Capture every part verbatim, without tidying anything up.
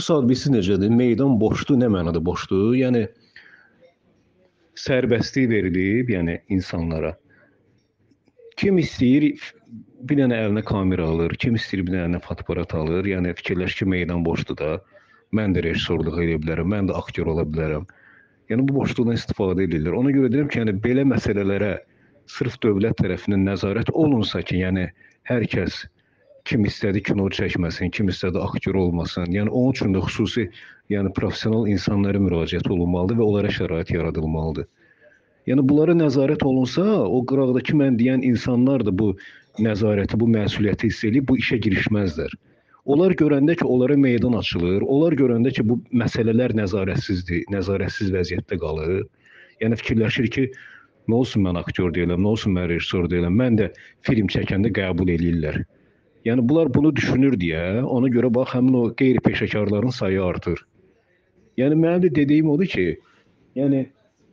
bu saat bilirsiz necədir? Meydan boşdur, nə mənada boşdur? Yəni sərbəstlik verilib, yəni insanlara. Kim istəyir bir dənə əlinə kamera alır, kim istəyir bir dənə əlinə fotoaparat alır. Yəni fikirləş ki, meydan boşdur da. Mən də rejissorluq edə bilərəm, mən də aktyor ola bilərəm. Yəni bu boşluqdan istifadə edirlər. Ona görə deyirəm ki, yəni belə məsələlərə sırf dövlət tərəfindən nəzarət olunsa ki, yəni hər kəs kim istədi kino çəkməsin, kim istədi aktyor olmasın. Yəni onun üçün də xüsusi, yəni professional insanlara müraciət olunmalıdır və onlara şərait yaradılmalıdır. Yəni bunlara nəzarət olunsa, o qıraqdakı mən deyən insanlar da bu nəzarəti, bu məsuliyyəti hiss edib bu işə girişməzlər. Onlar görəndə ki, onlara meydan açılır, onlar görəndə ki, bu məsələlər nəzarətsizdir, nəzarətsiz vəziyyətdə qalır. Yəni fikirləşir ki, nə olsun mən aktyor deyiləm, nə olsun mən rejissor deyiləm, mən də film çəkəndə qəbul eləyirlər. Yəni bunlar bunu düşünür deyə, ona görə bax, həmin o qeyri-peşəkarların sayı artır. Yəni mənim də dediyim odur ki, yəni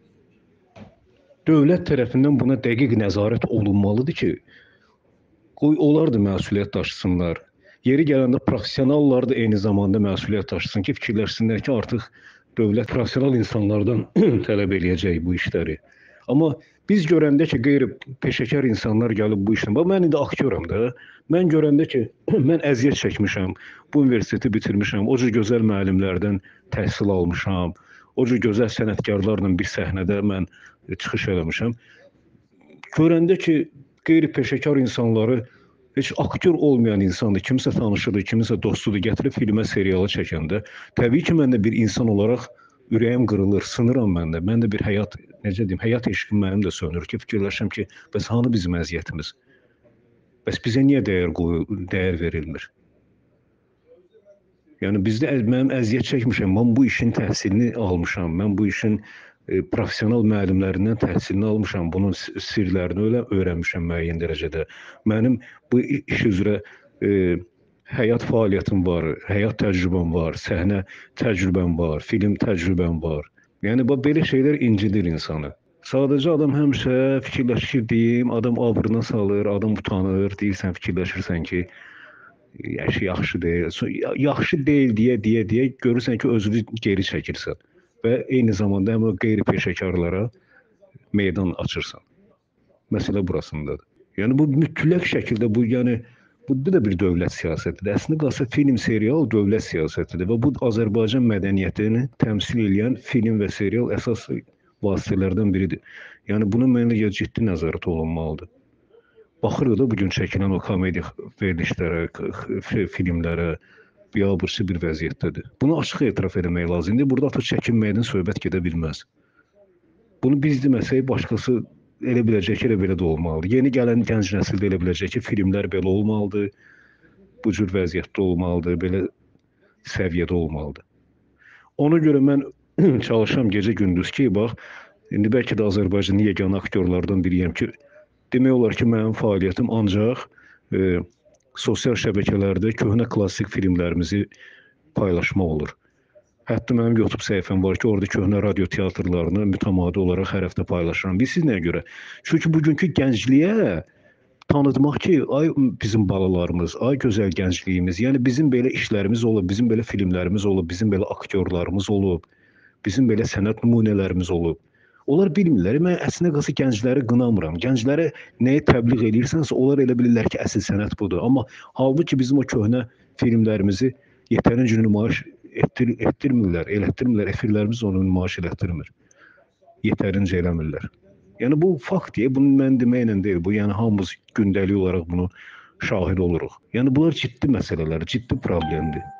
dövlət tərəfindən buna dəqiq nəzarət olunmalıdır ki, qoy onlar da məsuliyyət daşısınlar. Yeri gələndə professionallar da eyni zamanda məsuliyyət daşısın ki, fikirləşsinlər ki, artıq dövlət professional insanlardan tələb eləyəcək bu işləri. Amma biz görəndə ki, qeyri-peşəkar insanlar gəlib bu işlə, bax mən indi aktyoram da, mən görəndə ki, mən əziyyət çəkmişəm, bu universiteti bitirmişəm, o cür gözəl müəllimlərdən təhsil almışam, o cür gözəl sənətkarlarla bir səhnədə mən çıxış eləmişəm. Görəndə ki, qeyri-peşəkar insanları heç aktyor olmayan insandır, kimsə tanışıdır, kimsə dostudur, gətirib filmə, seriala çəkəndə, təbii ki, mən də bir insan olaraq ürəyim qırılır, sınıram mən də. Mən də bir həyat, necə deyim, həyat eşqim mənim də sönür ki, fikirləşəm ki, bəs hanı bizim əziyyətimiz? Bəs bizə niyə dəyər qoyur, dəyər verilmir? Yəni bizdə mənim əziyyət çəkmişəm, mən bu işin təhsilini almışam, mən bu işin e, professional müəllimlərindən təhsilini almışam, bunun sirlərini öyle öyrənmişəm müəyyən dərəcədə. Mənim bu iş üzrə e, həyat fəaliyyətim var, həyat təcrübəm var, səhnə təcrübəm var, film təcrübəm var. Yəni bu belə şeylər incidir insanı. Sadəcə adam həmişə fikirləşir deyim, adam abrına salır, adam utanır, deyirsən, fikirləşirsən ki, yaşı yaxşı deyil. Yaxşı deyil deyə deyə deyə görürsən ki, özünü geri çəkirsən və eyni zamanda həm o qeyri-peşəkarlara meydan açırsan. Məsələ burasındadır. Yəni bu mütləq şəkildə bu, yəni bu da bir dövlət siyasətidir. Əslində qalsa film, serial dövlət siyasətidir və bu Azərbaycan mədəniyyətini təmsil edən film və serial əsas vasitələrdən biridir. Yəni bunun mənə ciddi nəzarət olunmalıdır. Baxırıq da bugün çəkilən o komediya verilişlərə, filmlərə, biabırçı bir vəziyyətdədir. Bunu açıq etiraf etmək lazımdır. Burada artıq çəkinməkdən söhbət gedə bilməz. Bunu biz deməsək, başqası elə biləcək ki, elə belə də olmalıdır. Yeni gələn gənc nəsil də elə biləcək ki, filmlər belə olmalıdır, bu cür vəziyyətdə olmalıdır, belə səviyyədə olmalıdır. Ona görə mən çalışam gecə gündüz ki, bax, indi bəlkə də Azərbaycanın yeganə aktyorlardan biriyəm ki, demək olar ki, mənim fəaliyyətim ancaq e, sosial şəbəkələrdə köhnə klassik filmlərimizi paylaşmaq olur. Hətta mənim YouTube səhifəm var ki, orada köhnə radio teatrlarını mütəmadi olaraq hər həftə paylaşıram. Bilirsiz nəyə görə? Çünki bugünkü gəncliyə tanıtmaq ki, ay bizim balalarımız, ay gözəl gəncliyimiz, yəni bizim belə işlərimiz olub, bizim belə filmlərimiz olub, bizim belə aktyorlarımız olub, bizim belə sənət nümunələrimiz olub. Onlar bilmirlər. Mən əslində qalsa gəncləri qınamıram. Gənclərə nəyi təbliğ edirsənsə, onlar elə bilirlər ki, əsl sənət budur. Amma halbuki bizim o köhnə filmlərimizi yetərincə nümayiş etdir etdirmirlər, elətdirmirlər. Efirlərimiz onu nümayiş elətdirmir. Yetərincə eləmirlər. Yəni bu fakt deyə, bunu mən deməklə deyil. Bu yəni hamımız gündəlik olaraq bunu şahid oluruq. Yəni bunlar ciddi məsələlər, ciddi problemdir.